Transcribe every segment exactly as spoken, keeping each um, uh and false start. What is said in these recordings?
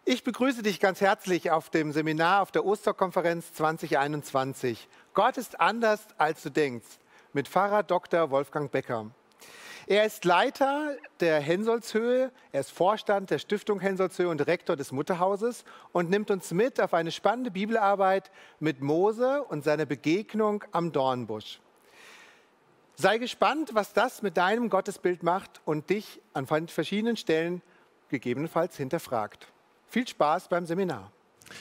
Ich begrüße dich ganz herzlich auf dem Seminar auf der Osterkonferenz zwanzig einundzwanzig. Gott ist anders, als du denkst, mit Pfarrer Doktor Wolfgang Becker. Er ist Leiter der Hensolzhöhe, er ist Vorstand der Stiftung Hensolzhöhe und Rektor des Mutterhauses und nimmt uns mit auf eine spannende Bibelarbeit mit Mose und seiner Begegnung am Dornbusch. Sei gespannt, was das mit deinem Gottesbild macht und dich an verschiedenen Stellen gegebenenfalls hinterfragt. Viel Spaß beim Seminar.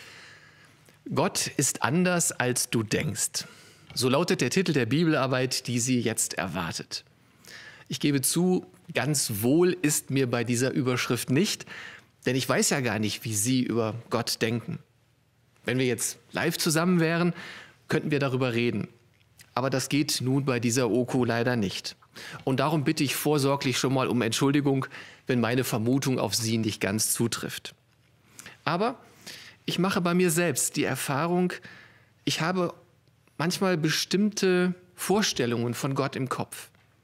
Gott ist anders, als du denkst. So lautet der Titel der Bibelarbeit, die Sie jetzt erwartet. Ich gebe zu, ganz wohl ist mir bei dieser Überschrift nicht, denn ich weiß ja gar nicht, wie Sie über Gott denken. Wenn wir jetzt live zusammen wären, könnten wir darüber reden. Aber das geht nun bei dieser O K U leider nicht. Und darum bitte ich vorsorglich schon mal um Entschuldigung, wenn meine Vermutung auf Sie nicht ganz zutrifft. Aber ich mache bei mir selbst die Erfahrung, ich habe manchmal bestimmte Vorstellungen von Gott im Kopf.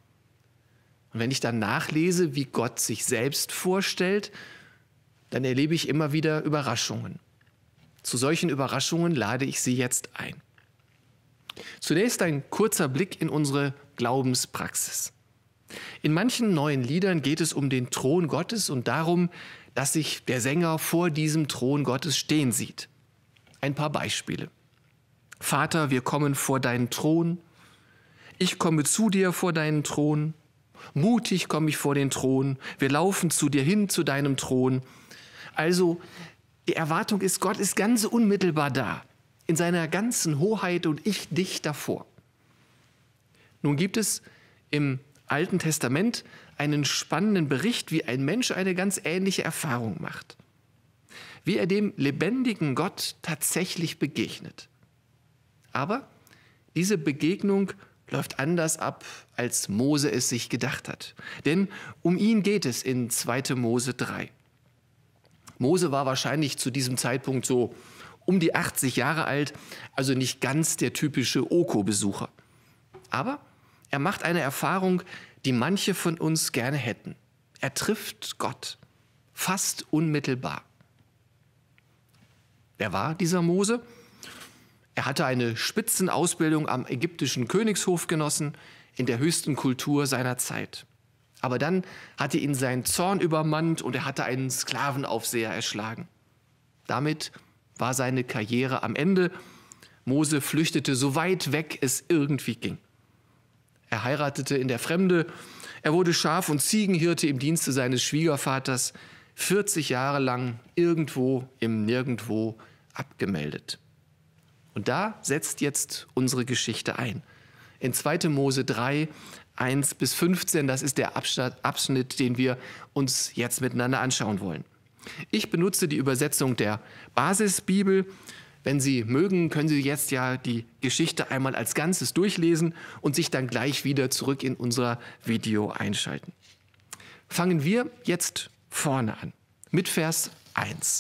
Und wenn ich dann nachlese, wie Gott sich selbst vorstellt, dann erlebe ich immer wieder Überraschungen. Zu solchen Überraschungen lade ich Sie jetzt ein. Zunächst ein kurzer Blick in unsere Glaubenspraxis. In manchen neuen Liedern geht es um den Thron Gottes und darum, dass sich der Sänger vor diesem Thron Gottes stehen sieht. Ein paar Beispiele. Vater, wir kommen vor deinen Thron. Ich komme zu dir vor deinen Thron. Mutig komme ich vor den Thron. Wir laufen zu dir hin, zu deinem Thron. Also, die Erwartung ist, Gott ist ganz unmittelbar da, in seiner ganzen Hoheit und ich dicht davor. Nun gibt es im Alten Testament einen spannenden Bericht, wie ein Mensch eine ganz ähnliche Erfahrung macht. Wie er dem lebendigen Gott tatsächlich begegnet. Aber diese Begegnung läuft anders ab, als Mose es sich gedacht hat. Denn um ihn geht es in zweiter Mose drei. Mose war wahrscheinlich zu diesem Zeitpunkt so um die achtzig Jahre alt, also nicht ganz der typische O K U-Besucher. Aber er macht eine Erfahrung, die manche von uns gerne hätten. Er trifft Gott, fast unmittelbar. Wer war dieser Mose? Er hatte eine Spitzenausbildung am ägyptischen Königshof genossen, in der höchsten Kultur seiner Zeit. Aber dann hatte ihn sein Zorn übermannt und er hatte einen Sklavenaufseher erschlagen. Damit war seine Karriere am Ende. Mose flüchtete so weit weg es irgendwie ging. Er heiratete in der Fremde, er wurde Schaf- und Ziegenhirte im Dienste seines Schwiegervaters, vierzig Jahre lang irgendwo im Nirgendwo abgemeldet. Und da setzt jetzt unsere Geschichte ein. In zweiter Mose drei, eins bis fünfzehn, das ist der Abschnitt, den wir uns jetzt miteinander anschauen wollen. Ich benutze die Übersetzung der Basisbibel. Wenn Sie mögen, können Sie jetzt ja die Geschichte einmal als Ganzes durchlesen und sich dann gleich wieder zurück in unser Video einschalten. Fangen wir jetzt vorne an, mit Vers eins.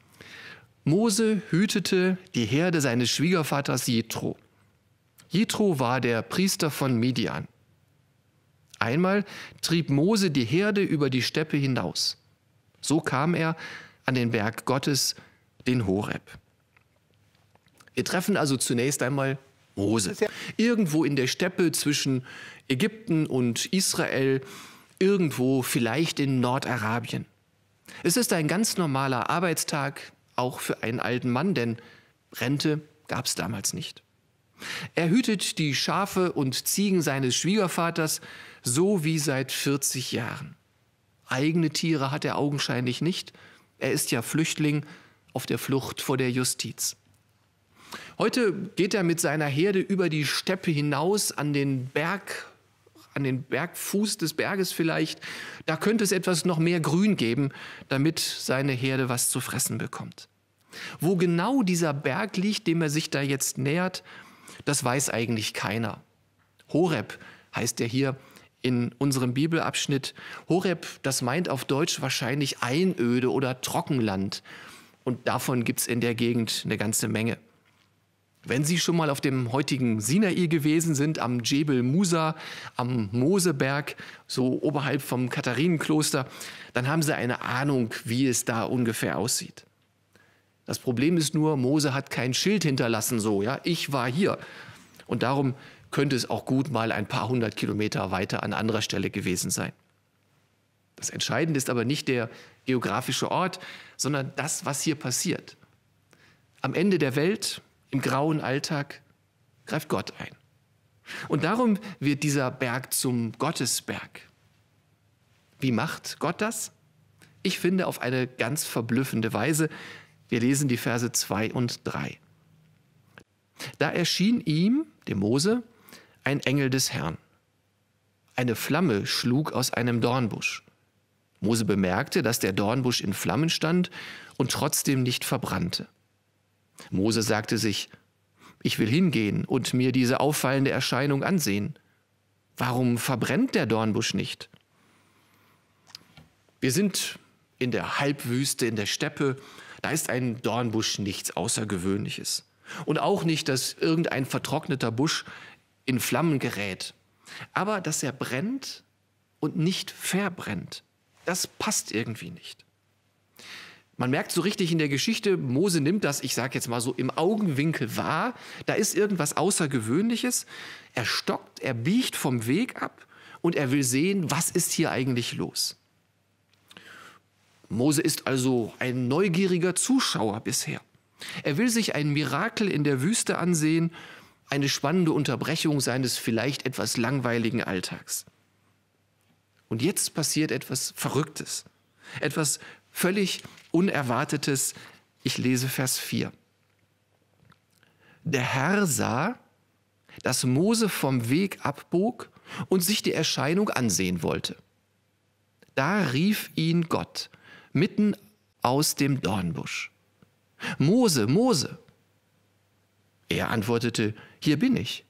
Mose hütete die Herde seines Schwiegervaters Jethro. Jethro war der Priester von Midian. Einmal trieb Mose die Herde über die Steppe hinaus. So kam er an den Berg Gottes, den Horeb. Wir treffen also zunächst einmal Mose. Irgendwo in der Steppe zwischen Ägypten und Israel, irgendwo vielleicht in Nordarabien. Es ist ein ganz normaler Arbeitstag, auch für einen alten Mann, denn Rente gab es damals nicht. Er hütet die Schafe und Ziegen seines Schwiegervaters so wie seit vierzig Jahren. Eigene Tiere hat er augenscheinlich nicht. Er ist ja Flüchtling auf der Flucht vor der Justiz. Heute geht er mit seiner Herde über die Steppe hinaus an den Berg, an den Bergfuß des Berges vielleicht. Da könnte es etwas noch mehr Grün geben, damit seine Herde was zu fressen bekommt. Wo genau dieser Berg liegt, dem er sich da jetzt nähert, das weiß eigentlich keiner. Horeb heißt er hier in unserem Bibelabschnitt. Horeb, das meint auf Deutsch wahrscheinlich Einöde oder Trockenland. Und davon gibt es in der Gegend eine ganze Menge. Wenn Sie schon mal auf dem heutigen Sinai gewesen sind, am Dschebel Musa, am Moseberg, so oberhalb vom Katharinenkloster, dann haben Sie eine Ahnung, wie es da ungefähr aussieht. Das Problem ist nur, Mose hat kein Schild hinterlassen, so, ja, ich war hier. Und darum könnte es auch gut mal ein paar hundert Kilometer weiter an anderer Stelle gewesen sein. Das Entscheidende ist aber nicht der geografische Ort, sondern das, was hier passiert. Am Ende der Welt, im grauen Alltag, greift Gott ein. Und darum wird dieser Berg zum Gottesberg. Wie macht Gott das? Ich finde, auf eine ganz verblüffende Weise. Wir lesen die Verse zwei und drei. Da erschien ihm, dem Mose, ein Engel des Herrn. Eine Flamme schlug aus einem Dornbusch. Mose bemerkte, dass der Dornbusch in Flammen stand und trotzdem nicht verbrannte. Mose sagte sich, ich will hingehen und mir diese auffallende Erscheinung ansehen. Warum verbrennt der Dornbusch nicht? Wir sind in der Halbwüste, in der Steppe. Da ist ein Dornbusch nichts Außergewöhnliches. Und auch nicht, dass irgendein vertrockneter Busch in Flammen gerät. Aber dass er brennt und nicht verbrennt, das passt irgendwie nicht. Man merkt so richtig in der Geschichte, Mose nimmt das, ich sage jetzt mal so, im Augenwinkel wahr. Da ist irgendwas Außergewöhnliches. Er stockt, er biegt vom Weg ab und er will sehen, was ist hier eigentlich los. Mose ist also ein neugieriger Zuschauer bisher. Er will sich ein Mirakel in der Wüste ansehen, eine spannende Unterbrechung seines vielleicht etwas langweiligen Alltags. Und jetzt passiert etwas Verrücktes, etwas völlig Unerwartetes. Ich lese Vers vier. Der Herr sah, dass Mose vom Weg abbog und sich die Erscheinung ansehen wollte. Da rief ihn Gott mitten aus dem Dornbusch. Mose, Mose. Er antwortete, hier bin ich.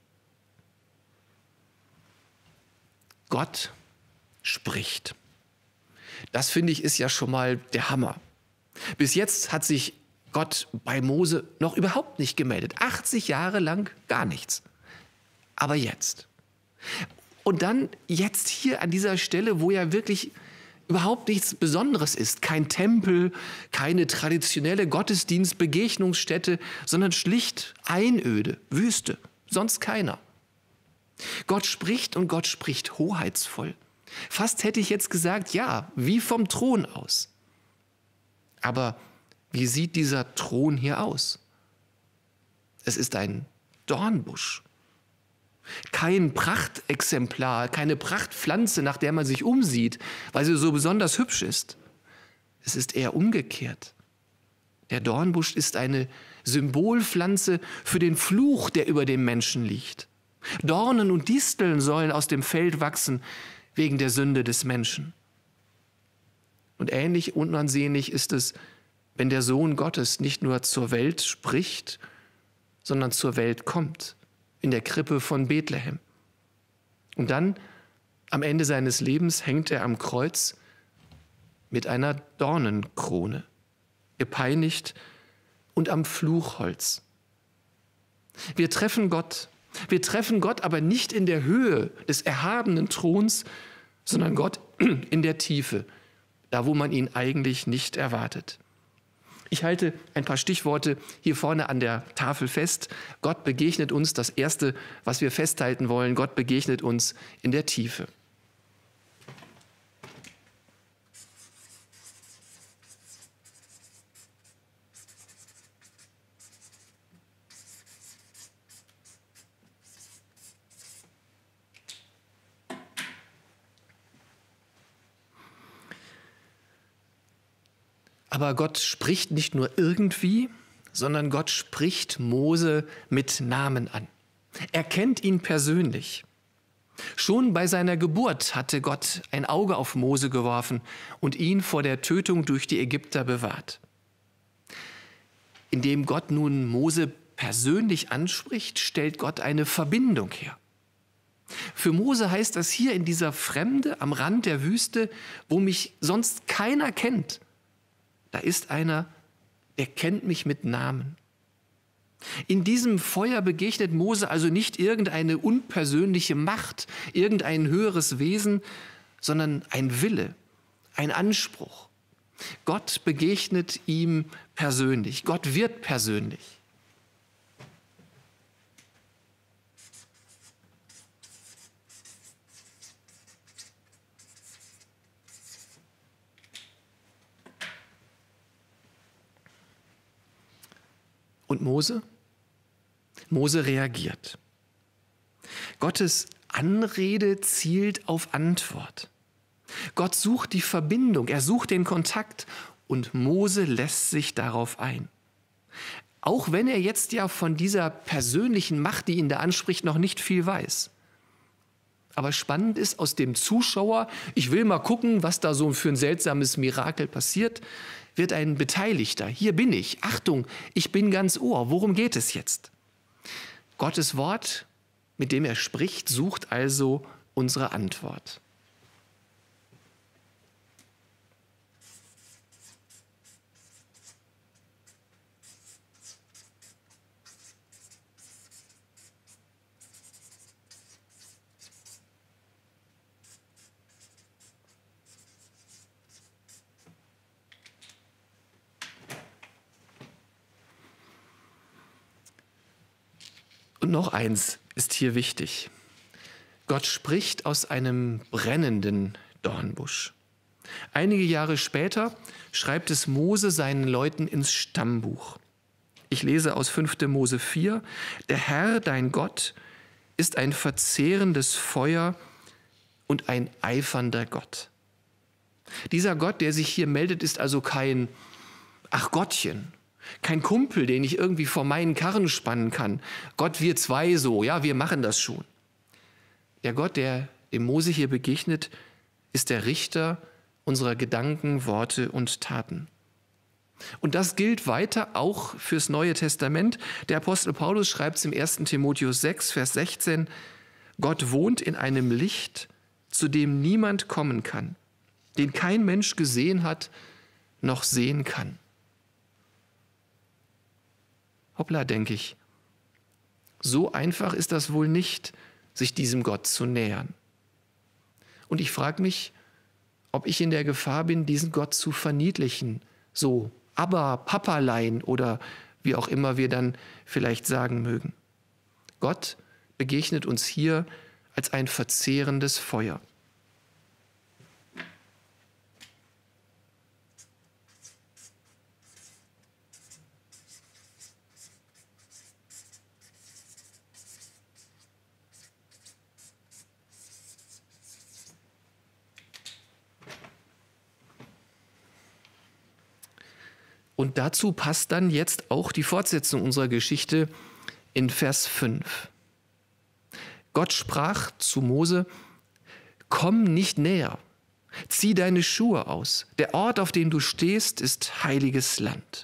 Gott spricht. Das, finde ich, ist ja schon mal der Hammer. Bis jetzt hat sich Gott bei Mose noch überhaupt nicht gemeldet. achtzig Jahre lang gar nichts. Aber jetzt. Und dann jetzt hier an dieser Stelle, wo ja wirklich überhaupt nichts Besonderes ist. Kein Tempel, keine traditionelle Gottesdienstbegegnungsstätte, sondern schlicht Einöde, Wüste, sonst keiner. Gott spricht und Gott spricht hoheitsvoll. Fast hätte ich jetzt gesagt, ja, wie vom Thron aus. Aber wie sieht dieser Thron hier aus? Es ist ein Dornbusch. Kein Prachtexemplar, keine Prachtpflanze, nach der man sich umsieht, weil sie so besonders hübsch ist. Es ist eher umgekehrt. Der Dornbusch ist eine Symbolpflanze für den Fluch, der über dem Menschen liegt. Dornen und Disteln sollen aus dem Feld wachsen wegen der Sünde des Menschen. Und ähnlich unansehnlich ist es, wenn der Sohn Gottes nicht nur zur Welt spricht, sondern zur Welt kommt. In der Krippe von Bethlehem. Und dann, am Ende seines Lebens, hängt er am Kreuz mit einer Dornenkrone, gepeinigt und am Fluchholz. Wir treffen Gott. Wir treffen Gott aber nicht in der Höhe des erhabenen Throns, sondern Gott in der Tiefe, da wo man ihn eigentlich nicht erwartet. Ich halte ein paar Stichworte hier vorne an der Tafel fest. Gott begegnet uns, das Erste, was wir festhalten wollen, Gott begegnet uns in der Tiefe. Aber Gott spricht nicht nur irgendwie, sondern Gott spricht Mose mit Namen an. Er kennt ihn persönlich. Schon bei seiner Geburt hatte Gott ein Auge auf Mose geworfen und ihn vor der Tötung durch die Ägypter bewahrt. Indem Gott nun Mose persönlich anspricht, stellt Gott eine Verbindung her. Für Mose heißt das hier in dieser Fremde am Rand der Wüste, wo mich sonst keiner kennt, da ist einer, der kennt mich mit Namen. In diesem Feuer begegnet Mose also nicht irgendeine unpersönliche Macht, irgendein höheres Wesen, sondern ein Wille, ein Anspruch. Gott begegnet ihm persönlich. Gott wird persönlich. Und Mose? Mose reagiert. Gottes Anrede zielt auf Antwort. Gott sucht die Verbindung, er sucht den Kontakt und Mose lässt sich darauf ein. Auch wenn er jetzt ja von dieser persönlichen Macht, die ihn da anspricht, noch nicht viel weiß. Aber spannend ist, aus dem Zuschauer, ich will mal gucken, was da so für ein seltsames Mirakel passiert, wird ein Beteiligter. Hier bin ich. Achtung, ich bin ganz Ohr. Worum geht es jetzt? Gottes Wort, mit dem er spricht, sucht also unsere Antwort. Und noch eins ist hier wichtig. Gott spricht aus einem brennenden Dornbusch. Einige Jahre später schreibt es Mose seinen Leuten ins Stammbuch. Ich lese aus fünfter Mose vier. Der Herr, dein Gott, ist ein verzehrendes Feuer und ein eifernder Gott. Dieser Gott, der sich hier meldet, ist also kein Ach Gottchen, kein Kumpel, den ich irgendwie vor meinen Karren spannen kann. Gott, wir zwei so, ja, wir machen das schon. Der Gott, der dem Mose hier begegnet, ist der Richter unserer Gedanken, Worte und Taten. Und das gilt weiter auch fürs Neue Testament. Der Apostel Paulus schreibt es im ersten Timotheus sechs, Vers sechzehn, Gott wohnt in einem Licht, zu dem niemand kommen kann, den kein Mensch gesehen hat, noch sehen kann. Hoppla, denke ich. So einfach ist das wohl nicht, sich diesem Gott zu nähern. Und ich frage mich, ob ich in der Gefahr bin, diesen Gott zu verniedlichen, so aber Papalein oder wie auch immer wir dann vielleicht sagen mögen. Gott begegnet uns hier als ein verzehrendes Feuer. Und dazu passt dann jetzt auch die Fortsetzung unserer Geschichte in Vers fünf. Gott sprach zu Mose, komm nicht näher, zieh deine Schuhe aus. Der Ort, auf dem du stehst, ist heiliges Land.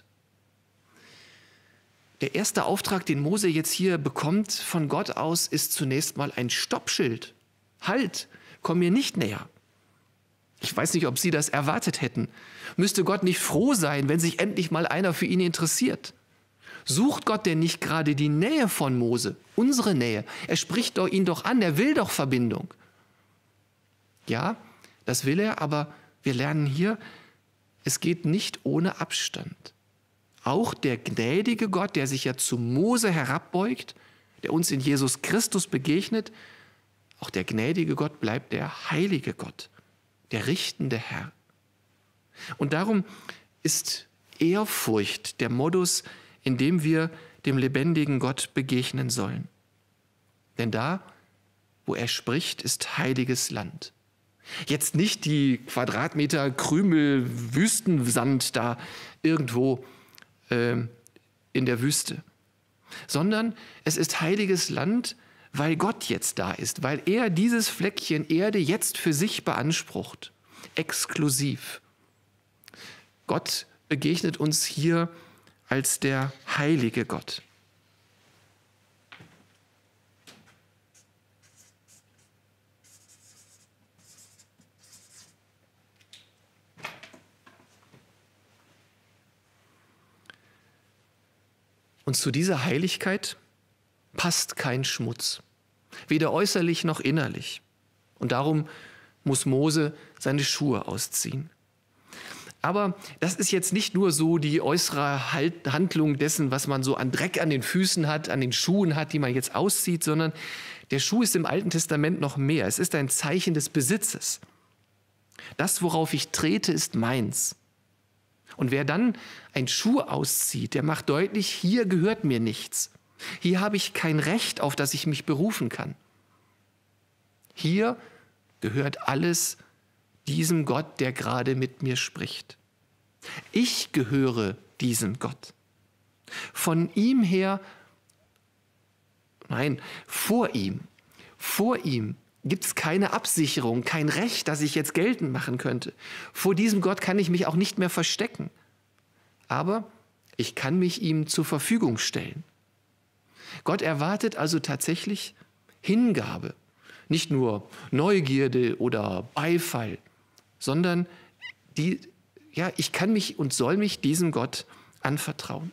Der erste Auftrag, den Mose jetzt hier bekommt von Gott aus, ist zunächst mal ein Stoppschild. Halt, komm mir nicht näher. Ich weiß nicht, ob Sie das erwartet hätten. Müsste Gott nicht froh sein, wenn sich endlich mal einer für ihn interessiert? Sucht Gott denn nicht gerade die Nähe von Mose, unsere Nähe? Er spricht doch ihn doch an, er will doch Verbindung. Ja, das will er, aber wir lernen hier, es geht nicht ohne Abstand. Auch der gnädige Gott, der sich ja zu Mose herabbeugt, der uns in Jesus Christus begegnet, auch der gnädige Gott bleibt der heilige Gott, der richtende Herr. Und darum ist Ehrfurcht der Modus, in dem wir dem lebendigen Gott begegnen sollen. Denn da, wo er spricht, ist heiliges Land. Jetzt nicht die Quadratmeter Krümel Wüstensand da irgendwo äh, in der Wüste, sondern es ist heiliges Land, weil Gott jetzt da ist, weil er dieses Fleckchen Erde jetzt für sich beansprucht, exklusiv. Gott begegnet uns hier als der heilige Gott. Und zu dieser Heiligkeit passt kein Schmutz, weder äußerlich noch innerlich. Und darum muss Mose seine Schuhe ausziehen. Aber das ist jetzt nicht nur so die äußere Halt- Handlung dessen, was man so an Dreck an den Füßen hat, an den Schuhen hat, die man jetzt auszieht, sondern der Schuh ist im Alten Testament noch mehr. Es ist ein Zeichen des Besitzes. Das, worauf ich trete, ist meins. Und wer dann einen Schuh auszieht, der macht deutlich, hier gehört mir nichts. Hier habe ich kein Recht, auf das ich mich berufen kann. Hier gehört alles diesem Gott, der gerade mit mir spricht. Ich gehöre diesem Gott. Von ihm her, nein, vor ihm, vor ihm gibt es keine Absicherung, kein Recht, das ich jetzt geltend machen könnte. Vor diesem Gott kann ich mich auch nicht mehr verstecken. Aber ich kann mich ihm zur Verfügung stellen. Gott erwartet also tatsächlich Hingabe, nicht nur Neugierde oder Beifall, sondern die, ja, ich kann mich und soll mich diesem Gott anvertrauen.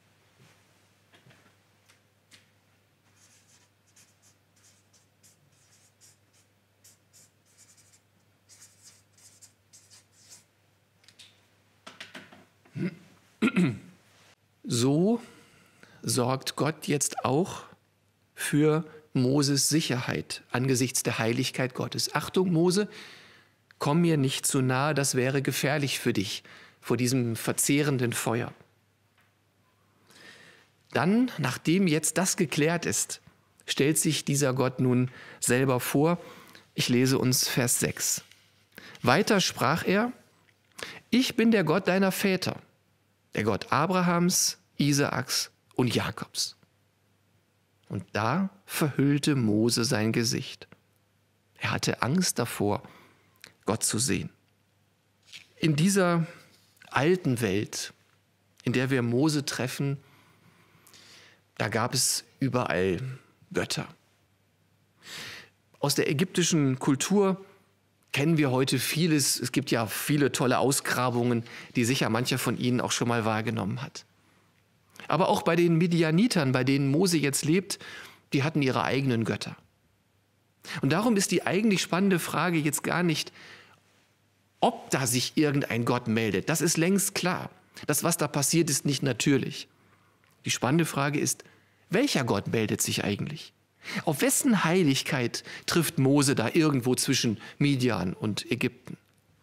So sorgt Gott jetzt auch für Moses Sicherheit angesichts der Heiligkeit Gottes. Achtung, Mose, komm mir nicht zu nahe, das wäre gefährlich für dich, vor diesem verzehrenden Feuer. Dann, nachdem jetzt das geklärt ist, stellt sich dieser Gott nun selber vor. Ich lese uns Vers sechs. Weiter sprach er: Ich bin der Gott deiner Väter, der Gott Abrahams, Isaaks und Jakobs. Und da verhüllte Mose sein Gesicht. Er hatte Angst davor, Gott zu sehen. In dieser alten Welt, in der wir Mose treffen, da gab es überall Götter. Aus der ägyptischen Kultur kennen wir heute vieles. Es gibt ja viele tolle Ausgrabungen, die sicher mancher von Ihnen auch schon mal wahrgenommen hat. Aber auch bei den Midianitern, bei denen Mose jetzt lebt, die hatten ihre eigenen Götter. Und darum ist die eigentlich spannende Frage jetzt gar nicht, ob da sich irgendein Gott meldet. Das ist längst klar. Das, was da passiert, ist nicht natürlich. Die spannende Frage ist, welcher Gott meldet sich eigentlich? Auf wessen Heiligkeit trifft Mose da irgendwo zwischen Midian und Ägypten?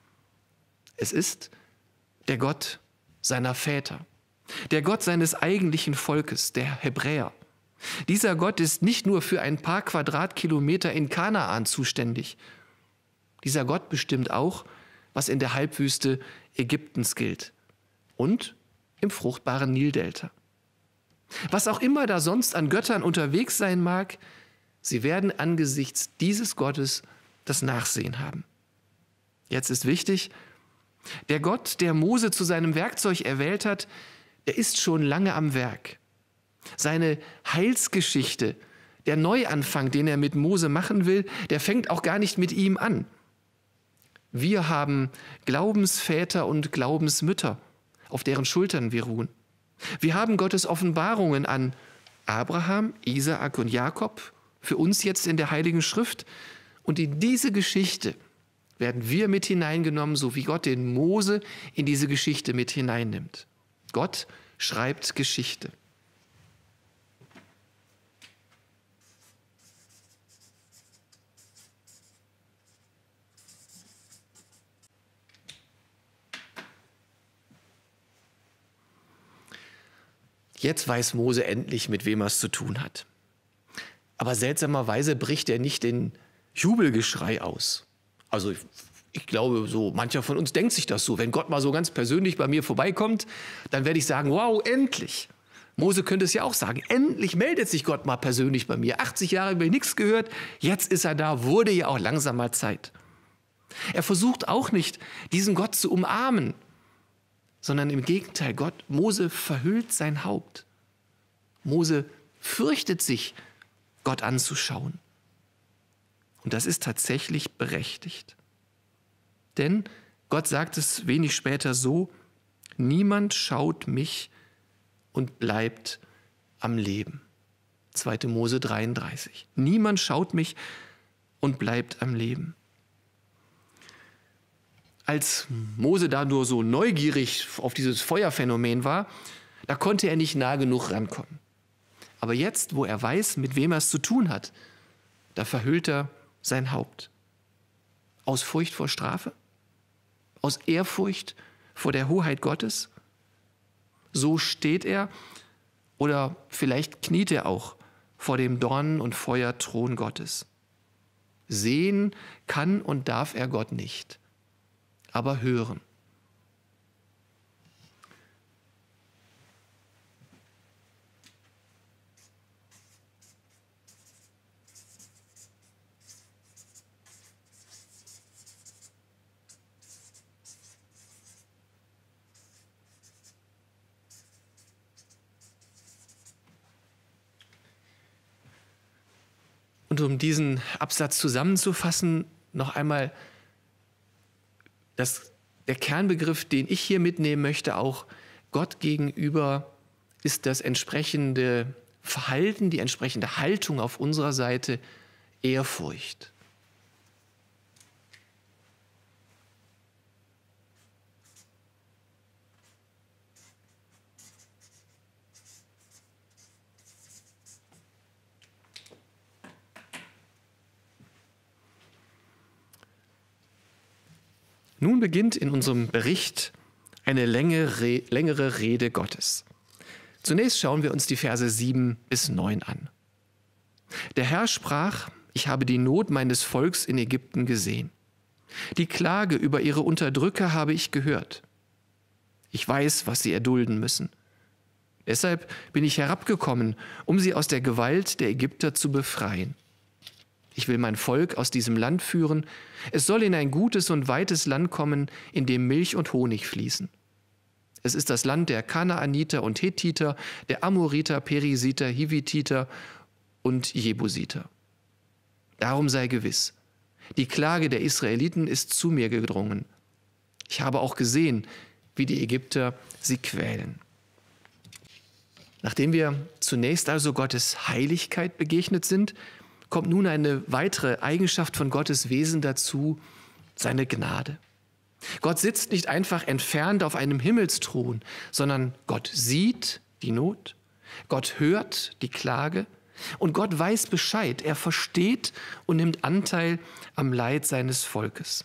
Es ist der Gott seiner Väter, der Gott seines eigentlichen Volkes, der Hebräer. Dieser Gott ist nicht nur für ein paar Quadratkilometer in Kanaan zuständig. Dieser Gott bestimmt auch, was in der Halbwüste Ägyptens gilt und im fruchtbaren Nildelta. Was auch immer da sonst an Göttern unterwegs sein mag, sie werden angesichts dieses Gottes das Nachsehen haben. Jetzt ist wichtig, der Gott, der Mose zu seinem Werkzeug erwählt hat, der ist schon lange am Werk. Seine Heilsgeschichte, der Neuanfang, den er mit Mose machen will, der fängt auch gar nicht mit ihm an. Wir haben Glaubensväter und Glaubensmütter, auf deren Schultern wir ruhen. Wir haben Gottes Offenbarungen an Abraham, Isaak und Jakob, für uns jetzt in der Heiligen Schrift. Und in diese Geschichte werden wir mit hineingenommen, so wie Gott den Mose in diese Geschichte mit hineinnimmt. Gott schreibt Geschichte. Jetzt weiß Mose endlich, mit wem er es zu tun hat. Aber seltsamerweise bricht er nicht in Jubelgeschrei aus. Also ich, ich glaube, so mancher von uns denkt sich das so. Wenn Gott mal so ganz persönlich bei mir vorbeikommt, dann werde ich sagen, wow, endlich. Mose könnte es ja auch sagen, endlich meldet sich Gott mal persönlich bei mir. achtzig Jahre habe ich nichts gehört, jetzt ist er da, wurde ja auch langsam mal Zeit. Er versucht auch nicht, diesen Gott zu umarmen, sondern im Gegenteil, Gott, Mose verhüllt sein Haupt. Mose fürchtet sich, Gott anzuschauen. Und das ist tatsächlich berechtigt. Denn Gott sagt es wenig später so, niemand schaut mich und bleibt am Leben. zweiter Mose dreiunddreißig. Niemand schaut mich und bleibt am Leben. als Mose da nur so neugierig auf dieses Feuerphänomen war, da konnte er nicht nah genug rankommen. Aber jetzt, wo er weiß, mit wem er es zu tun hat, da verhüllt er sein Haupt. Aus Furcht vor Strafe? Aus Ehrfurcht vor der Hoheit Gottes? So steht er, oder vielleicht kniet er auch vor dem Dornen- und Feuerthron Gottes. Sehen kann und darf er Gott nicht, aber hören. Und um diesen Absatz zusammenzufassen, noch einmal das, der Kernbegriff, den ich hier mitnehmen möchte, auch Gott gegenüber, ist das entsprechende Verhalten, die entsprechende Haltung auf unserer Seite Ehrfurcht. Nun beginnt in unserem Bericht eine längere, längere Rede Gottes. Zunächst schauen wir uns die Verse sieben bis neun an. Der Herr sprach: Ich habe die Not meines Volks in Ägypten gesehen. Die Klage über ihre Unterdrücker habe ich gehört. Ich weiß, was sie erdulden müssen. Deshalb bin ich herabgekommen, um sie aus der Gewalt der Ägypter zu befreien. Ich will mein Volk aus diesem Land führen. Es soll in ein gutes und weites Land kommen, in dem Milch und Honig fließen. Es ist das Land der Kanaaniter und Hethiter, der Amoriter, Perisiter, Hivititer und Jebusiter. Darum sei gewiss, die Klage der Israeliten ist zu mir gedrungen. Ich habe auch gesehen, wie die Ägypter sie quälen. Nachdem wir zunächst also Gottes Heiligkeit begegnet sind, kommt nun eine weitere Eigenschaft von Gottes Wesen dazu, seine Gnade. Gott sitzt nicht einfach entfernt auf einem Himmelsthron, sondern Gott sieht die Not, Gott hört die Klage und Gott weiß Bescheid. Er versteht und nimmt Anteil am Leid seines Volkes.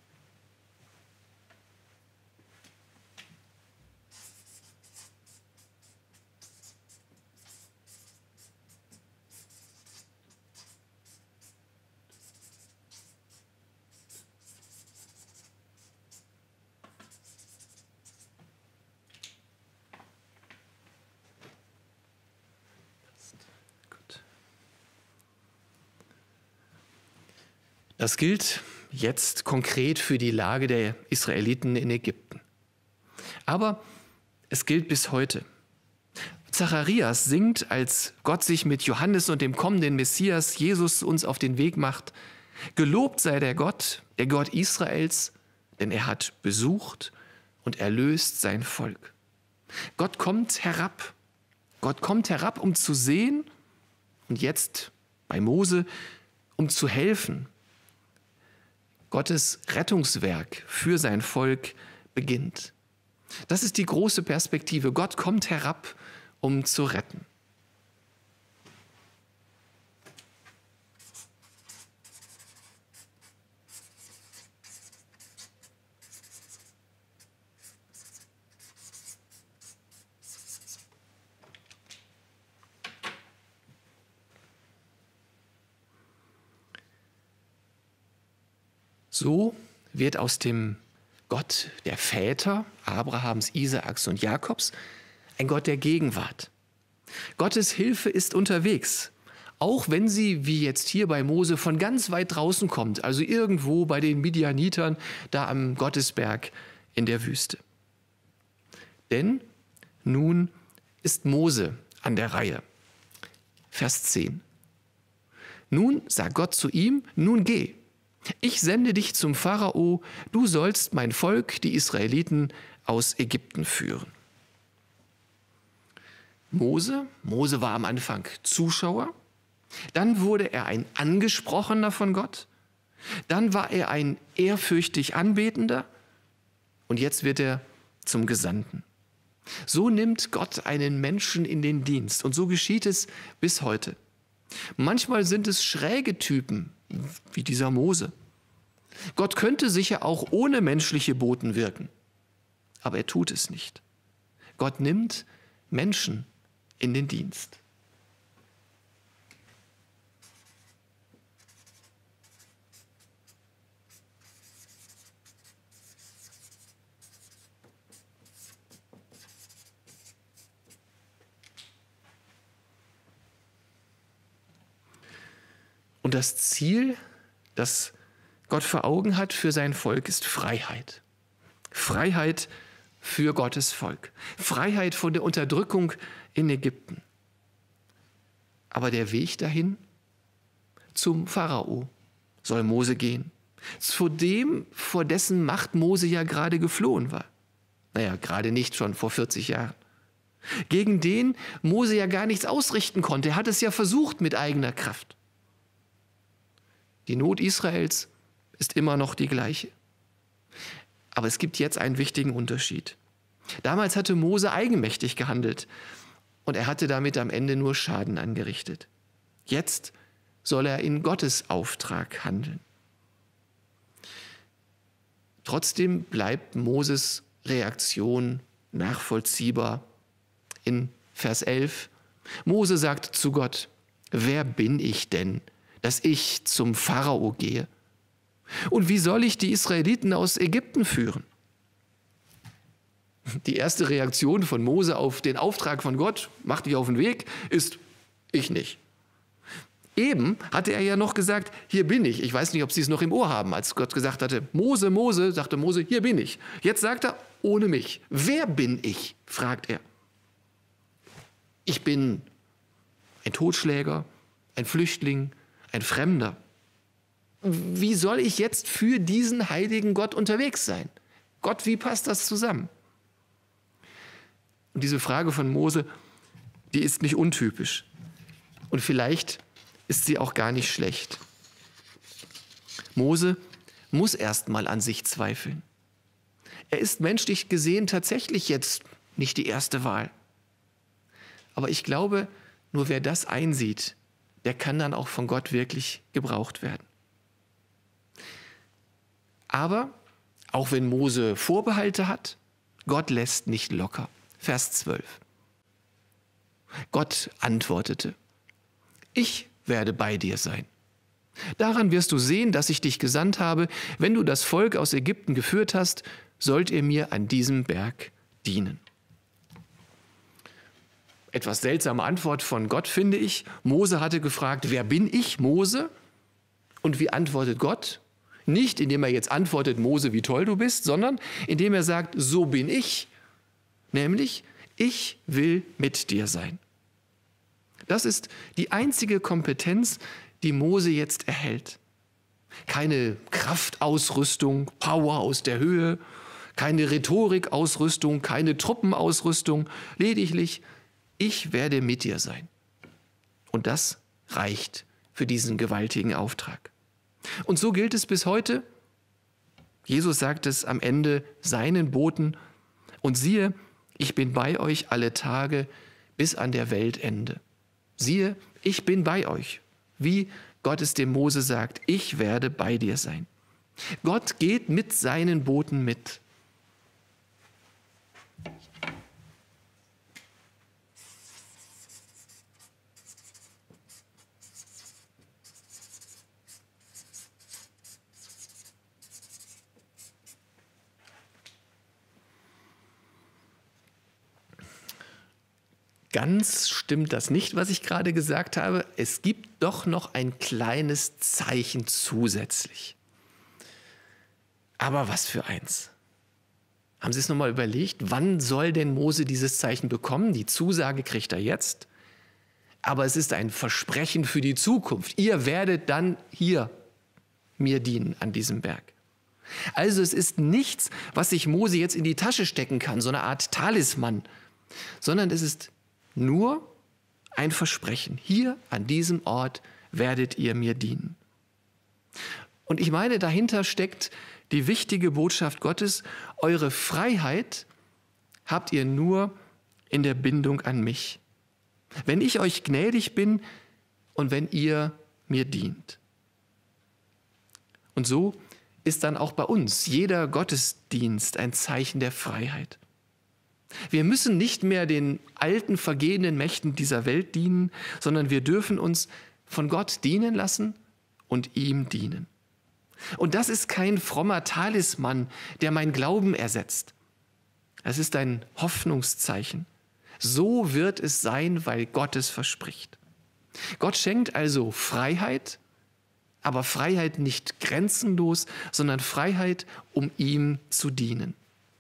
Das gilt jetzt konkret für die Lage der Israeliten in Ägypten. Aber es gilt bis heute. Zacharias singt, als Gott sich mit Johannes und dem kommenden Messias Jesus uns auf den Weg macht: Gelobt sei der Gott, der Gott Israels, denn er hat besucht und erlöst sein Volk. Gott kommt herab. Gott kommt herab, um zu sehen und jetzt bei Mose, um zu helfen. Gottes Rettungswerk für sein Volk beginnt. Das ist die große Perspektive. Gott kommt herab, um zu retten. So wird aus dem Gott der Väter, Abrahams, Isaaks und Jakobs, ein Gott der Gegenwart. Gottes Hilfe ist unterwegs, auch wenn sie, wie jetzt hier bei Mose, von ganz weit draußen kommt, also irgendwo bei den Midianitern, da am Gottesberg in der Wüste. Denn nun ist Mose an der Reihe. Vers zehn. Nun sagt Gott zu ihm: Nun geh. Ich sende dich zum Pharao, du sollst mein Volk, die Israeliten, aus Ägypten führen. Mose, Mose war am Anfang Zuschauer, dann wurde er ein Angesprochener von Gott, dann war er ein ehrfürchtig Anbetender und jetzt wird er zum Gesandten. So nimmt Gott einen Menschen in den Dienst und so geschieht es bis heute. Manchmal sind es schräge Typen, wie dieser Mose. Gott könnte sicher auch ohne menschliche Boten wirken, aber er tut es nicht. Gott nimmt Menschen in den Dienst. Und das Ziel, das Gott vor Augen hat für sein Volk, ist Freiheit. Freiheit für Gottes Volk. Freiheit von der Unterdrückung in Ägypten. Aber der Weg dahin zum Pharao soll Mose gehen. Vor dem, vor dessen Macht Mose ja gerade geflohen war. Naja, gerade nicht, schon vor vierzig Jahren. Gegen den Mose ja gar nichts ausrichten konnte. Er hat es ja versucht mit eigener Kraft. Die Not Israels ist immer noch die gleiche. Aber es gibt jetzt einen wichtigen Unterschied. Damals hatte Mose eigenmächtig gehandelt und er hatte damit am Ende nur Schaden angerichtet. Jetzt soll er in Gottes Auftrag handeln. Trotzdem bleibt Moses Reaktion nachvollziehbar. In Vers elf, Mose sagt zu Gott, wer bin ich denn, dass ich zum Pharao gehe? Und wie soll ich die Israeliten aus Ägypten führen? Die erste Reaktion von Mose auf den Auftrag von Gott, mach dich auf den Weg, ist, ich nicht. Eben hatte er ja noch gesagt, hier bin ich. Ich weiß nicht, ob Sie es noch im Ohr haben, als Gott gesagt hatte, Mose, Mose, sagte Mose, hier bin ich. Jetzt sagt er, ohne mich. Wer bin ich? Fragt er. Ich bin ein Totschläger, ein Flüchtling, ein Fremder. Wie soll ich jetzt für diesen heiligen Gott unterwegs sein? Gott, wie passt das zusammen? Und diese Frage von Mose, die ist nicht untypisch. Und vielleicht ist sie auch gar nicht schlecht. Mose muss erst mal an sich zweifeln. Er ist menschlich gesehen tatsächlich jetzt nicht die erste Wahl. Aber ich glaube, nur wer das einsieht, der kann dann auch von Gott wirklich gebraucht werden. Aber, auch wenn Mose Vorbehalte hat, Gott lässt nicht locker. Vers zwölf. Gott antwortete, ich werde bei dir sein. Daran wirst du sehen, dass ich dich gesandt habe. Wenn du das Volk aus Ägypten geführt hast, sollt ihr mir an diesem Berg dienen. Etwas seltsame Antwort von Gott, finde ich. Mose hatte gefragt, wer bin ich, Mose? Und wie antwortet Gott? Nicht, indem er jetzt antwortet, Mose, wie toll du bist, sondern indem er sagt, so bin ich. Nämlich, ich will mit dir sein. Das ist die einzige Kompetenz, die Mose jetzt erhält. Keine Kraftausrüstung, Power aus der Höhe, keine Rhetorikausrüstung, keine Truppenausrüstung, lediglich, ich werde mit dir sein. Und das reicht für diesen gewaltigen Auftrag. Und so gilt es bis heute. Jesus sagt es am Ende seinen Boten, und siehe, ich bin bei euch alle Tage bis an der Weltende. Siehe, ich bin bei euch, wie Gott es dem Mose sagt, ich werde bei dir sein. Gott geht mit seinen Boten mit. Ganz stimmt das nicht, was ich gerade gesagt habe. Es gibt doch noch ein kleines Zeichen zusätzlich. Aber was für eins? Haben Sie es nochmal überlegt, wann soll denn Mose dieses Zeichen bekommen? Die Zusage kriegt er jetzt. Aber es ist ein Versprechen für die Zukunft. Ihr werdet dann hier mir dienen an diesem Berg. Also es ist nichts, was sich Mose jetzt in die Tasche stecken kann, so eine Art Talisman, sondern es ist nur ein Versprechen. Hier an diesem Ort werdet ihr mir dienen. Und ich meine, dahinter steckt die wichtige Botschaft Gottes: Eure Freiheit habt ihr nur in der Bindung an mich. Wenn ich euch gnädig bin und wenn ihr mir dient. Und so ist dann auch bei uns jeder Gottesdienst ein Zeichen der Freiheit. Wir müssen nicht mehr den alten, vergehenden Mächten dieser Welt dienen, sondern wir dürfen uns von Gott dienen lassen und ihm dienen. Und das ist kein frommer Talisman, der mein Glauben ersetzt. Es ist ein Hoffnungszeichen. So wird es sein, weil Gott es verspricht. Gott schenkt also Freiheit, aber Freiheit nicht grenzenlos, sondern Freiheit, um ihm zu dienen.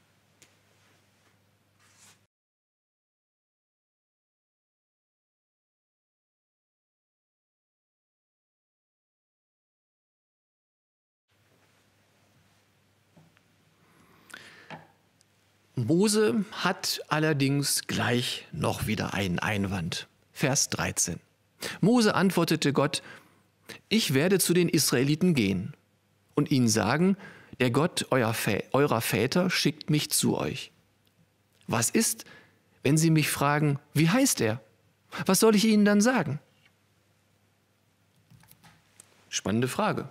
Mose hat allerdings gleich noch wieder einen Einwand. Vers dreizehn. Mose antwortete Gott: Ich werde zu den Israeliten gehen und ihnen sagen, der Gott eurer Väter schickt mich zu euch. Was ist, wenn sie mich fragen, wie heißt er? Was soll ich ihnen dann sagen? Spannende Frage.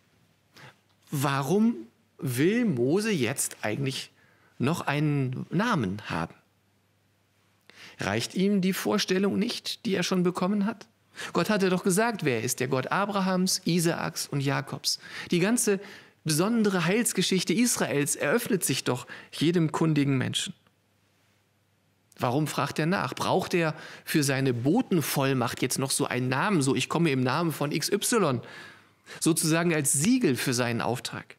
Warum will Mose jetzt eigentlich noch einen Namen haben? Reicht ihm die Vorstellung nicht, die er schon bekommen hat? Gott hatte doch gesagt, wer er ist: der Gott Abrahams, Isaaks und Jakobs. Die ganze besondere Heilsgeschichte Israels eröffnet sich doch jedem kundigen Menschen. Warum fragt er nach? Braucht er für seine Botenvollmacht jetzt noch so einen Namen, so ich komme im Namen von X Y, sozusagen als Siegel für seinen Auftrag?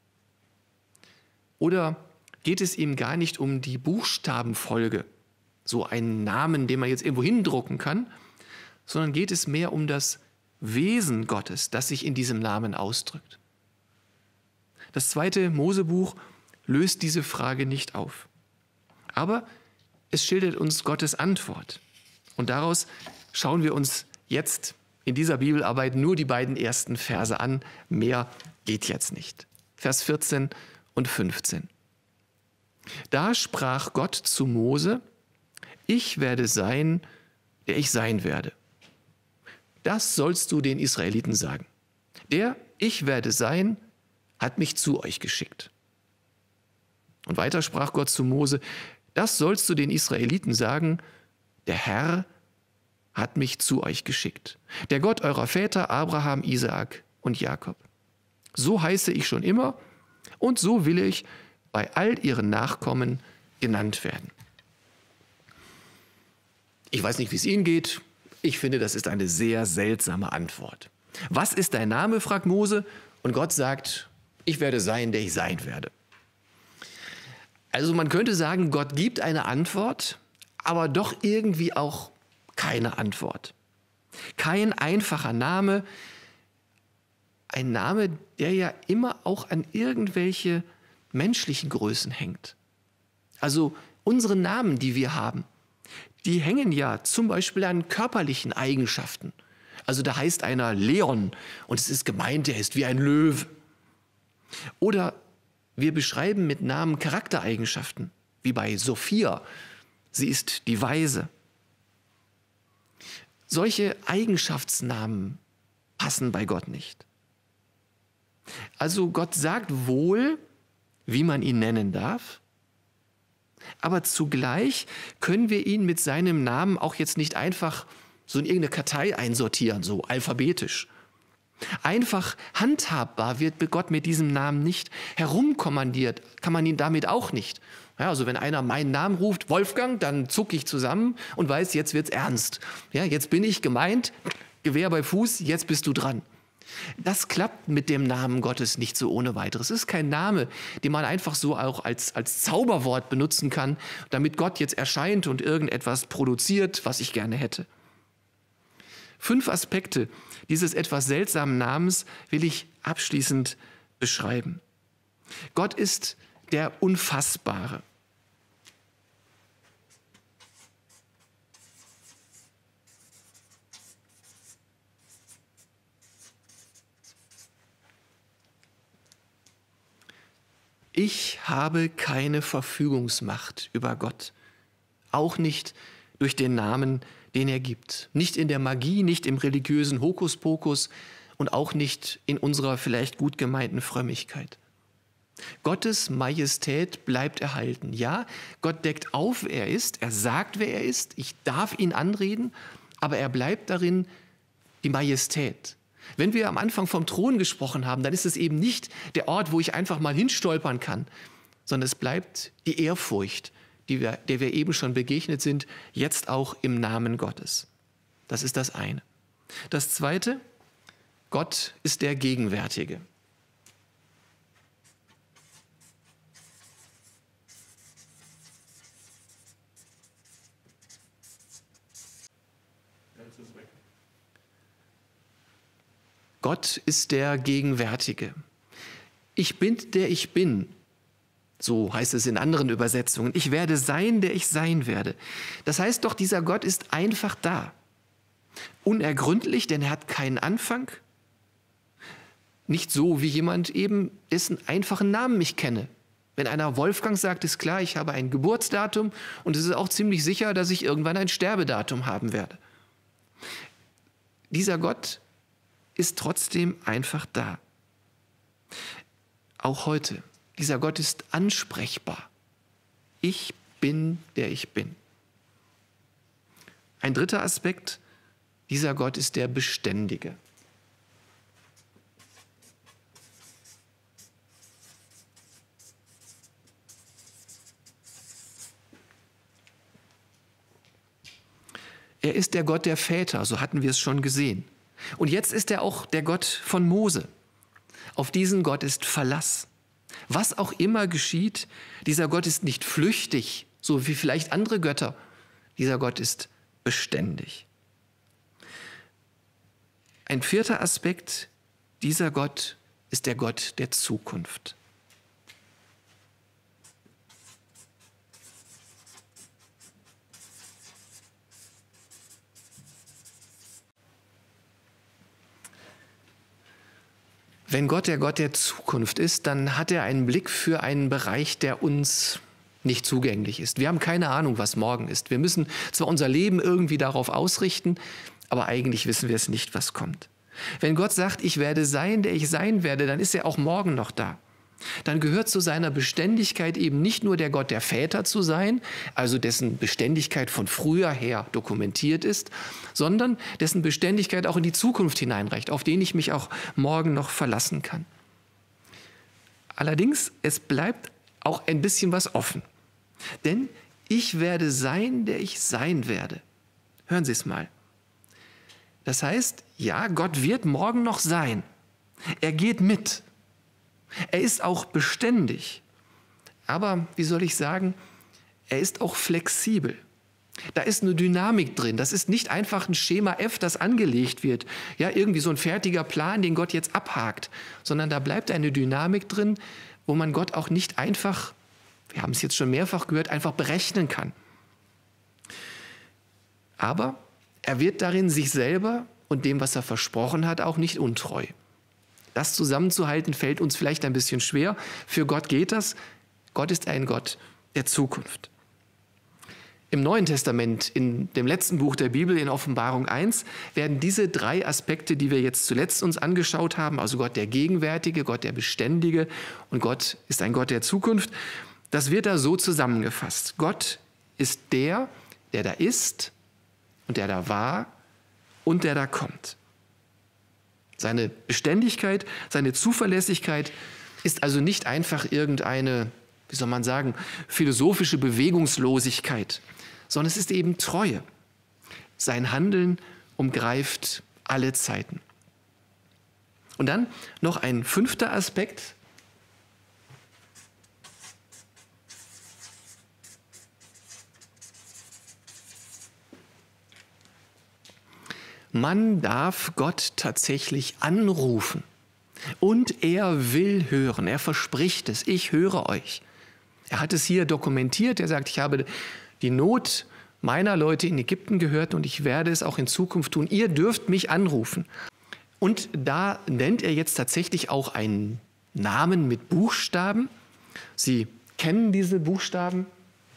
Oder geht es ihm gar nicht um die Buchstabenfolge, so einen Namen, den man jetzt irgendwo hindrucken kann, sondern geht es mehr um das Wesen Gottes, das sich in diesem Namen ausdrückt? Das zweite Mosebuch löst diese Frage nicht auf. Aber es schildert uns Gottes Antwort. Und daraus schauen wir uns jetzt in dieser Bibelarbeit nur die beiden ersten Verse an. Mehr geht jetzt nicht. Vers vierzehn und fünfzehn. Da sprach Gott zu Mose: Ich werde sein, der ich sein werde. Das sollst du den Israeliten sagen. Der Ich werde sein, hat mich zu euch geschickt. Und weiter sprach Gott zu Mose: Das sollst du den Israeliten sagen, der Herr hat mich zu euch geschickt. Der Gott eurer Väter Abraham, Isaak und Jakob. So heiße ich schon immer und so will ich bei all ihren Nachkommen genannt werden. Ich weiß nicht, wie es Ihnen geht. Ich finde, das ist eine sehr seltsame Antwort. Was ist dein Name? Fragt Mose. Und Gott sagt: Ich werde sein, der ich sein werde. Also man könnte sagen, Gott gibt eine Antwort, aber doch irgendwie auch keine Antwort. Kein einfacher Name, ein Name, der ja immer auch an irgendwelche menschlichen Größen hängt. Also unsere Namen, die wir haben, die hängen ja zum Beispiel an körperlichen Eigenschaften. Also da heißt einer Leon und es ist gemeint, er ist wie ein Löwe. Oder wir beschreiben mit Namen Charaktereigenschaften, wie bei Sophia. Sie ist die Weise. Solche Eigenschaftsnamen passen bei Gott nicht. Also Gott sagt wohl, wie man ihn nennen darf, aber zugleich können wir ihn mit seinem Namen auch jetzt nicht einfach so in irgendeine Kartei einsortieren, so alphabetisch. Einfach handhabbar wird Gott mit diesem Namen nicht, herumkommandiert kann man ihn damit auch nicht. Ja, also wenn einer meinen Namen ruft, Wolfgang, dann zucke ich zusammen und weiß, jetzt wird's ernst. Ja, jetzt bin ich gemeint, Gewehr bei Fuß, jetzt bist du dran. Das klappt mit dem Namen Gottes nicht so ohne weiteres. Es ist kein Name, den man einfach so auch als, als Zauberwort benutzen kann, damit Gott jetzt erscheint und irgendetwas produziert, was ich gerne hätte. Fünf Aspekte dieses etwas seltsamen Namens will ich abschließend beschreiben. Gott ist der Unfassbare. Ich habe keine Verfügungsmacht über Gott, auch nicht durch den Namen, den er gibt. Nicht in der Magie, nicht im religiösen Hokuspokus und auch nicht in unserer vielleicht gut gemeinten Frömmigkeit. Gottes Majestät bleibt erhalten. Ja, Gott deckt auf, wer er ist, er sagt, wer er ist, ich darf ihn anreden, aber er bleibt darin die Majestät. Wenn wir am Anfang vom Thron gesprochen haben, dann ist es eben nicht der Ort, wo ich einfach mal hinstolpern kann, sondern es bleibt die Ehrfurcht, die wir, der wir eben schon begegnet sind, jetzt auch im Namen Gottes. Das ist das eine. Das zweite, Gott ist der Gegenwärtige. Gott ist der Gegenwärtige. Ich bin, der ich bin. So heißt es in anderen Übersetzungen. Ich werde sein, der ich sein werde. Das heißt doch, dieser Gott ist einfach da. Unergründlich, denn er hat keinen Anfang. Nicht so wie jemand eben, dessen einfachen Namen ich kenne. Wenn einer Wolfgang sagt, ist klar, ich habe ein Geburtsdatum und es ist auch ziemlich sicher, dass ich irgendwann ein Sterbedatum haben werde. Dieser Gott ist trotzdem einfach da. Auch heute. Dieser Gott ist ansprechbar. Ich bin, der ich bin. Ein dritter Aspekt, dieser Gott ist der Beständige. Er ist der Gott der Väter, so hatten wir es schon gesehen. Und jetzt ist er auch der Gott von Mose. Auf diesen Gott ist Verlass. Was auch immer geschieht, dieser Gott ist nicht flüchtig, so wie vielleicht andere Götter. Dieser Gott ist beständig. Ein vierter Aspekt, dieser Gott ist der Gott der Zukunft. Wenn Gott der Gott der Zukunft ist, dann hat er einen Blick für einen Bereich, der uns nicht zugänglich ist. Wir haben keine Ahnung, was morgen ist. Wir müssen zwar unser Leben irgendwie darauf ausrichten, aber eigentlich wissen wir es nicht, was kommt. Wenn Gott sagt, ich werde sein, der ich sein werde, dann ist er auch morgen noch da. Dann gehört zu seiner Beständigkeit eben nicht nur der Gott der Väter zu sein, also dessen Beständigkeit von früher her dokumentiert ist, sondern dessen Beständigkeit auch in die Zukunft hineinreicht, auf den ich mich auch morgen noch verlassen kann. Allerdings, es bleibt auch ein bisschen was offen. Denn ich werde sein, der ich sein werde. Hören Sie es mal. Das heißt, ja, Gott wird morgen noch sein. Er geht mit. Er ist auch beständig, aber wie soll ich sagen, er ist auch flexibel. Da ist eine Dynamik drin. Das ist nicht einfach ein Schema F, das angelegt wird, ja, irgendwie so ein fertiger Plan, den Gott jetzt abhakt, sondern da bleibt eine Dynamik drin, wo man Gott auch nicht einfach, wir haben es jetzt schon mehrfach gehört, einfach berechnen kann. Aber er wird darin sich selber und dem, was er versprochen hat, auch nicht untreu. Das zusammenzuhalten fällt uns vielleicht ein bisschen schwer. Für Gott geht das. Gott ist ein Gott der Zukunft. Im Neuen Testament, in dem letzten Buch der Bibel, in Offenbarung eins, werden diese drei Aspekte, die wir jetzt zuletzt uns angeschaut haben, also Gott der Gegenwärtige, Gott der Beständige und Gott ist ein Gott der Zukunft, das wird da so zusammengefasst. Gott ist der, der da ist und der da war und der da kommt. Seine Beständigkeit, seine Zuverlässigkeit ist also nicht einfach irgendeine, wie soll man sagen, philosophische Bewegungslosigkeit, sondern es ist eben Treue. Sein Handeln umgreift alle Zeiten. Und dann noch ein fünfter Aspekt. Man darf Gott tatsächlich anrufen und er will hören. Er verspricht es, ich höre euch. Er hat es hier dokumentiert. Er sagt, ich habe die Not meiner Leute in Ägypten gehört und ich werde es auch in Zukunft tun. Ihr dürft mich anrufen. Und da nennt er jetzt tatsächlich auch einen Namen mit Buchstaben. Sie kennen diese Buchstaben.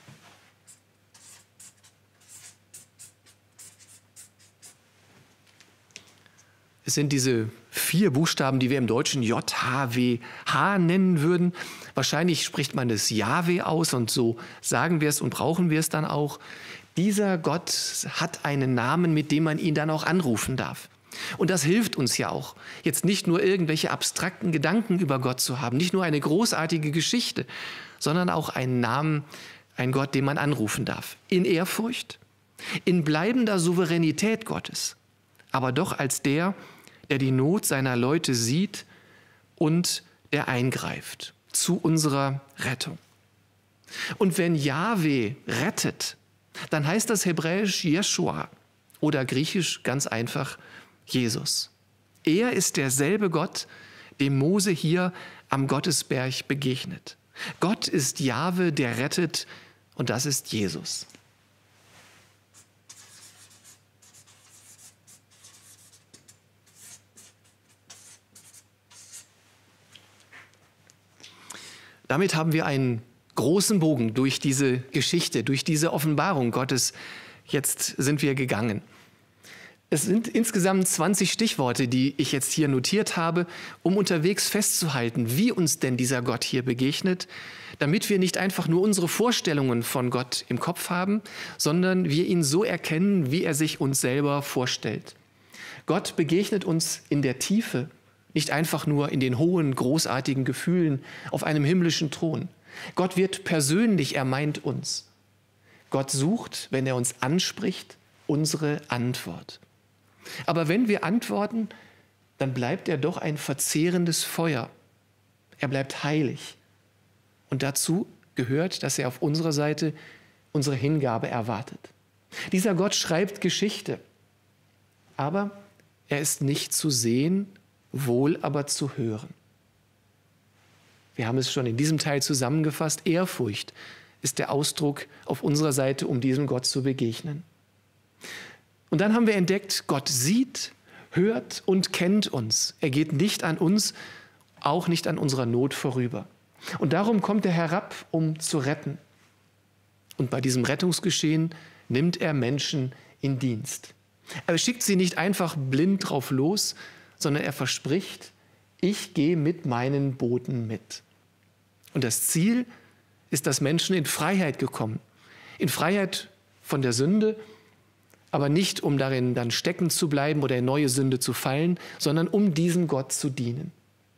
Es sind diese vier Buchstaben, die wir im Deutschen J H W H nennen würden. Wahrscheinlich spricht man es Jahwe aus und so sagen wir es und brauchen wir es dann auch. Dieser Gott hat einen Namen, mit dem man ihn dann auch anrufen darf. Und das hilft uns ja auch, jetzt nicht nur irgendwelche abstrakten Gedanken über Gott zu haben, nicht nur eine großartige Geschichte, sondern auch einen Namen, einen Gott, den man anrufen darf. In Ehrfurcht, in bleibender Souveränität Gottes, aber doch als der, der die Not seiner Leute sieht und der eingreift zu unserer Rettung. Und wenn Jahwe rettet, dann heißt das hebräisch Jeschua oder griechisch ganz einfach Jesus. Er ist derselbe Gott, dem Mose hier am Gottesberg begegnet. Gott ist Jahwe, der rettet, und das ist Jesus. Damit haben wir einen großen Bogen durch diese Geschichte, durch diese Offenbarung Gottes. Jetzt sind wir gegangen. Es sind insgesamt zwanzig Stichworte, die ich jetzt hier notiert habe, um unterwegs festzuhalten, wie uns denn dieser Gott hier begegnet, damit wir nicht einfach nur unsere Vorstellungen von Gott im Kopf haben, sondern wir ihn so erkennen, wie er sich uns selber vorstellt. Gott begegnet uns in der Tiefe, nicht einfach nur in den hohen, großartigen Gefühlen auf einem himmlischen Thron. Gott wird persönlich, er meint uns. Gott sucht, wenn er uns anspricht, unsere Antwort. Aber wenn wir antworten, dann bleibt er doch ein verzehrendes Feuer. Er bleibt heilig. Und dazu gehört, dass er auf unserer Seite unsere Hingabe erwartet. Dieser Gott schreibt Geschichte, aber er ist nicht zu sehen, wohl aber zu hören. Wir haben es schon in diesem Teil zusammengefasst. Ehrfurcht ist der Ausdruck auf unserer Seite, um diesem Gott zu begegnen. Und dann haben wir entdeckt, Gott sieht, hört und kennt uns. Er geht nicht an uns, auch nicht an unserer Not vorüber. Und darum kommt er herab, um zu retten. Und bei diesem Rettungsgeschehen nimmt er Menschen in Dienst. Er schickt sie nicht einfach blind drauf los, sondern er verspricht, ich gehe mit meinen Boten mit. Und das Ziel ist, dass Menschen in Freiheit gekommen. In Freiheit von der Sünde, aber nicht, um darin dann stecken zu bleiben oder in neue Sünde zu fallen, sondern um diesem Gott zu dienen.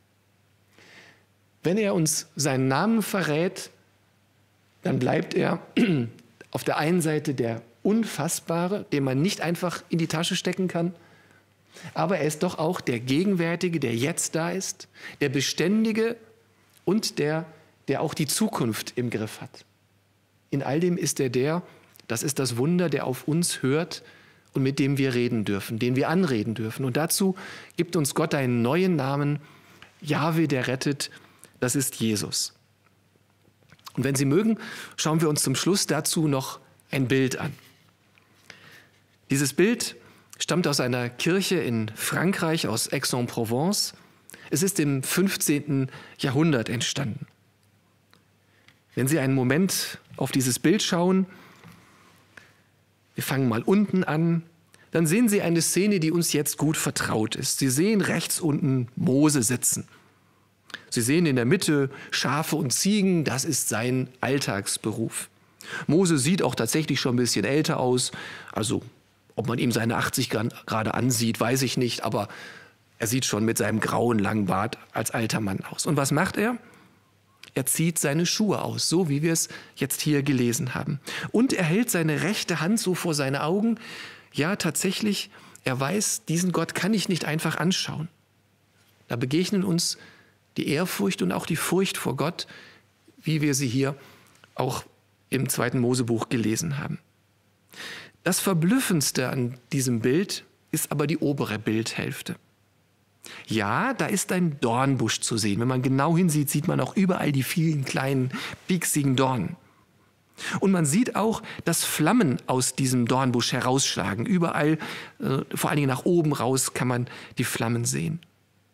Wenn er uns seinen Namen verrät, dann bleibt er auf der einen Seite der Unfassbare, den man nicht einfach in die Tasche stecken kann, aber er ist doch auch der Gegenwärtige, der jetzt da ist, der Beständige und der, der auch die Zukunft im Griff hat. In all dem ist er der, das ist das Wunder, der auf uns hört und mit dem wir reden dürfen, den wir anreden dürfen. Und dazu gibt uns Gott einen neuen Namen, Jahwe, der rettet, das ist Jesus. Und wenn Sie mögen, schauen wir uns zum Schluss dazu noch ein Bild an. Dieses Bild stammt aus einer Kirche in Frankreich, aus Aix-en-Provence. Es ist im fünfzehnten Jahrhundert entstanden. Wenn Sie einen Moment auf dieses Bild schauen, wir fangen mal unten an, dann sehen Sie eine Szene, die uns jetzt gut vertraut ist. Sie sehen rechts unten Mose sitzen. Sie sehen in der Mitte Schafe und Ziegen, das ist sein Alltagsberuf. Mose sieht auch tatsächlich schon ein bisschen älter aus, also ob man ihm seine achtzig gerade ansieht, weiß ich nicht, aber er sieht schon mit seinem grauen langen Bart als alter Mann aus. Und was macht er? Er zieht seine Schuhe aus, so wie wir es jetzt hier gelesen haben. Und er hält seine rechte Hand so vor seine Augen. Ja, tatsächlich, er weiß, diesen Gott kann ich nicht einfach anschauen. Da begegnen uns die Ehrfurcht und auch die Furcht vor Gott, wie wir sie hier auch im zweiten Mosebuch gelesen haben. Das Verblüffendste an diesem Bild ist aber die obere Bildhälfte. Ja, da ist ein Dornbusch zu sehen. Wenn man genau hinsieht, sieht man auch überall die vielen kleinen, pieksigen Dornen. Und man sieht auch, dass Flammen aus diesem Dornbusch herausschlagen. Überall, äh, vor allen Dingen nach oben raus, kann man die Flammen sehen.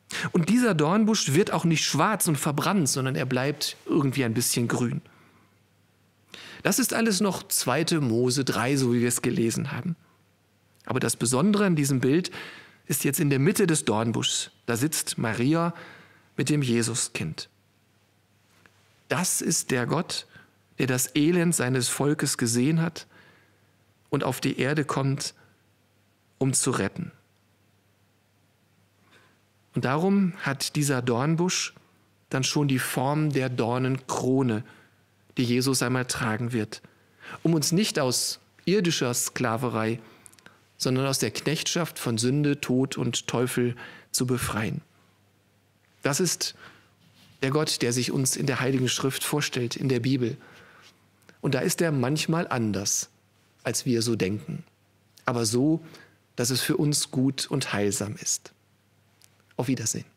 Und dieser Dornbusch wird auch nicht schwarz und verbrannt, sondern er bleibt irgendwie ein bisschen grün. Das ist alles noch zweite Mose drei, so wie wir es gelesen haben. Aber das Besondere an diesem Bild ist jetzt in der Mitte des Dornbuschs. Da sitzt Maria mit dem Jesuskind. Das ist der Gott, der das Elend seines Volkes gesehen hat und auf die Erde kommt, um zu retten. Und darum hat dieser Dornbusch dann schon die Form der Dornenkrone, die Jesus einmal tragen wird, um uns nicht aus irdischer Sklaverei, sondern aus der Knechtschaft von Sünde, Tod und Teufel zu befreien. Das ist der Gott, der sich uns in der Heiligen Schrift vorstellt, in der Bibel. Und da ist er manchmal anders, als wir so denken, aber so, dass es für uns gut und heilsam ist. Auf Wiedersehen.